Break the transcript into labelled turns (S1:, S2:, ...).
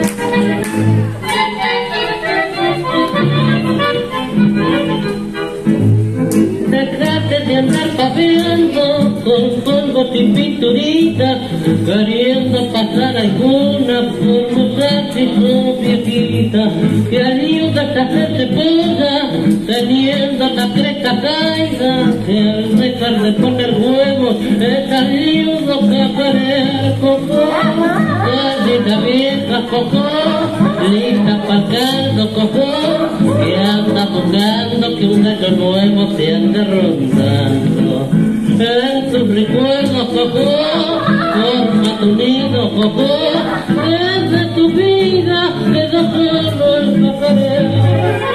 S1: Dejate de andar papeando con polvo sin pinturita, queriendo pasar alguna por musarte su viejita, que ayudas a hacerse polla, teniendo la cresta caída, que al dejar de poner huevos es ayudo que aparece coco, maldita vieja coco, lista para caldo coco, que anda buscando que un gallo nuevo se anda rondando. En tus recuerdos, coco, forma tu nido, coco, desde tu vida quedó solo el pajarero.